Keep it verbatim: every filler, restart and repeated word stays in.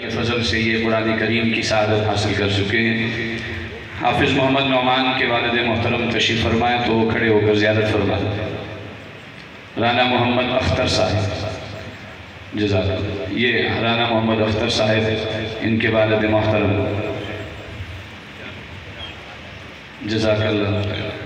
के फजल से ये कुरान करीम की सआदत हासिल कर चुके हैं। हाफिज़ मोहम्मद नौमान के वालिद मोहतरम तशरीफ़ फरमाएँ तो वो खड़े होकर ज़ियारत फरमाएँ। राना मोहम्मद अख्तर साहब जज़ाकल्लाह, ये राना मोहम्मद अख्तर साहब इनके वालिद मोहतरम जज़ाकल्लाह।